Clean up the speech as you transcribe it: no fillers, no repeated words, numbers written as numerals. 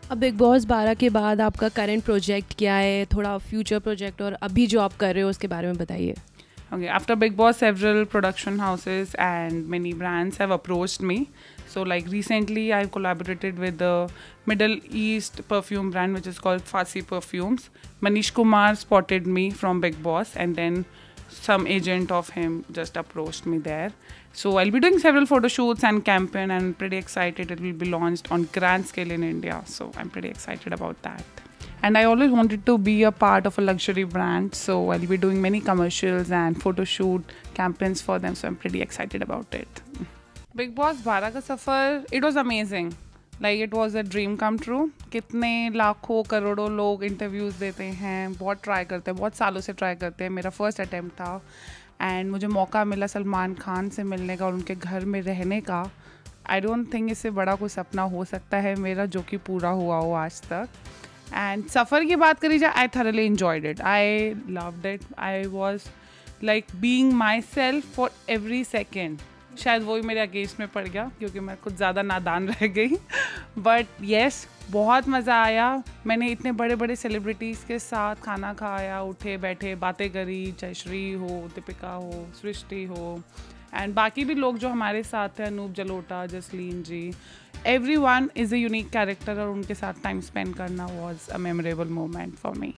अब big boss 12 के बाद आपका करंट प्रोजेक्ट क्या है, थोड़ा फ्यूचर प्रोजेक्ट और अभी जो आप कर रहे हो उसके बारे में बताइए। Okay, after Big Boss, several production houses and many brands have approached me. So, like recently, I've collaborated with the Middle East perfume brand, which is called Fasi Perfumes. Manish Kumar spotted me from Big Boss, and then some agent of him just approached me there. So, I'll be doing several photo shoots and campaign, and pretty excited. It will be launched on grand scale in India. So, I'm pretty excited about that. And I always wanted to be a part of a luxury brand, so I'll be doing many commercials and photo shoot campaigns for them, so I'm pretty excited about it. Big Boss 12 का सफ़र, it was amazing. Like it was a dream come true. कितने लाखों करोड़ों लोग interviews देते हैं, बहुत try करते हैं, बहुत सालों से ट्राई करते हैं. मेरा फर्स्ट अटैम्प्ट था एंड मुझे मौका मिला सलमान खान से मिलने का और उनके घर में रहने का. आई डोंट थिंक इससे बड़ा कोई सपना हो सकता है मेरा जो कि पूरा हुआ हो आज तक. एंड सफ़र की बात करी जाए, I thoroughly enjoyed it, I loved it, I was like being myself for every second. शायद वही मेरे अगेंस्ट में पड़ गया क्योंकि मैं कुछ ज़्यादा नादान रह गई. बट येस, बहुत मज़ा आया. मैंने इतने बड़े बड़े सेलिब्रिटीज़ के साथ खाना खाया, उठे बैठे बातें करी, चाहे श्री हो, दीपिका हो, सृष्टि हो एंड बाकी भी लोग जो हमारे साथ हैं, अनूप जलोटा, जसलीन जी. Everyone is a unique character और उनके साथ टाइम स्पेंड करना was a memorable moment for me.